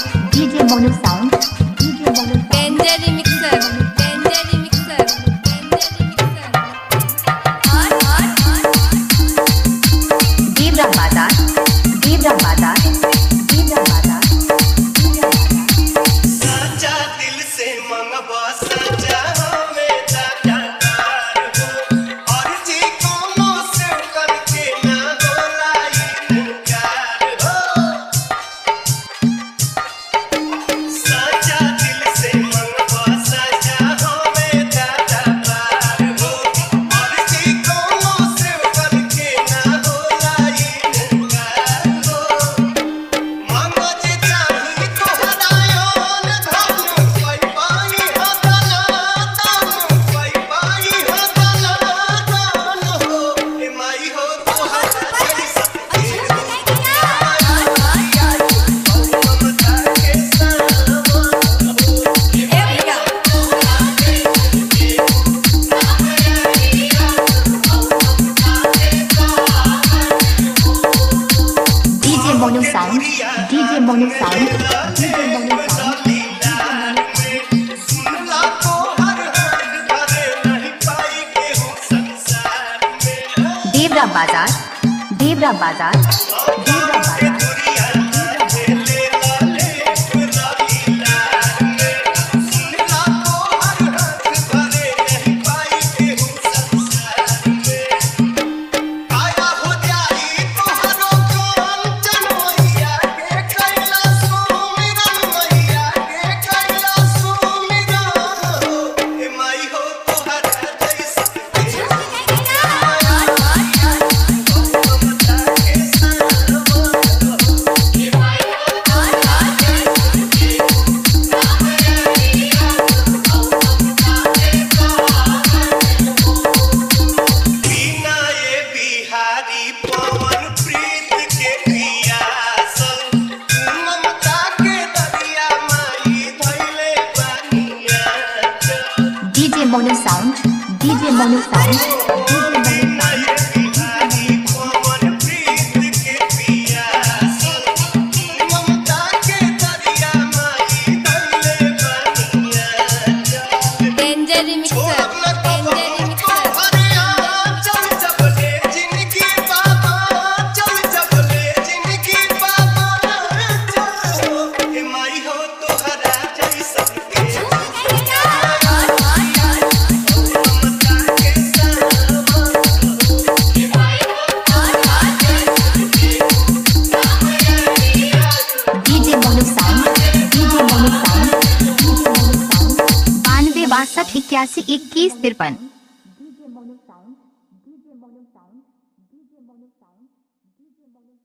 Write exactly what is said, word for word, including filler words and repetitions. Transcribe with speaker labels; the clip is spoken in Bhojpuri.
Speaker 1: DJ Monu sound DJ Monu
Speaker 2: danger mixer danger mixer danger mixer और और और
Speaker 1: देवरा बाजार देवरा बाजार देवरा बाजार
Speaker 3: साचा दिल से मंगवा साचा हमें दादा और जी कोनो से करके ना होला इनकार हो साचा दिल से मंगवा साचा हमें दादा हो और जी कोनो से करके ना होला इनकार हो मांगो जे चाही तोहरायोन धानु कोई पाई हदला तानु कोई पाई हदला तानु हो ए माई हो तोहरा जैसा के ममता के सावन हो ए भैया
Speaker 1: DJ Monu sound DJ Monu sound DJ Monu sound
Speaker 3: सुनला को हर हर भरे नहीं पाई केहू संसार में
Speaker 1: देवरा बाजार देवरा बाजार देवरा बाजार पवन प्रीत के पियासल ममता के दरिया माई धइले बानिया DJ Monu sound DJ Monu sound DJ Monu
Speaker 3: बिहारी पवन प्रीत के पियासल ममता के दरिया माई धइले बानिया
Speaker 2: डेंजर मिक्सर डेंजर मिक्सर
Speaker 3: चल चबले जिंदगी बाबा चल चबले जिंदगी बाबा चल ए माई हो तोहरा जैसा के ममता के सावन ए माई हो तोहरा
Speaker 1: DJ Monu sound DJ Monu sound DJ Monu sound बानवे बासठ इक्यासी इक्कीस तिरपन DJ Monu sound DJ Monu sound DJ Monu sound DJ Monu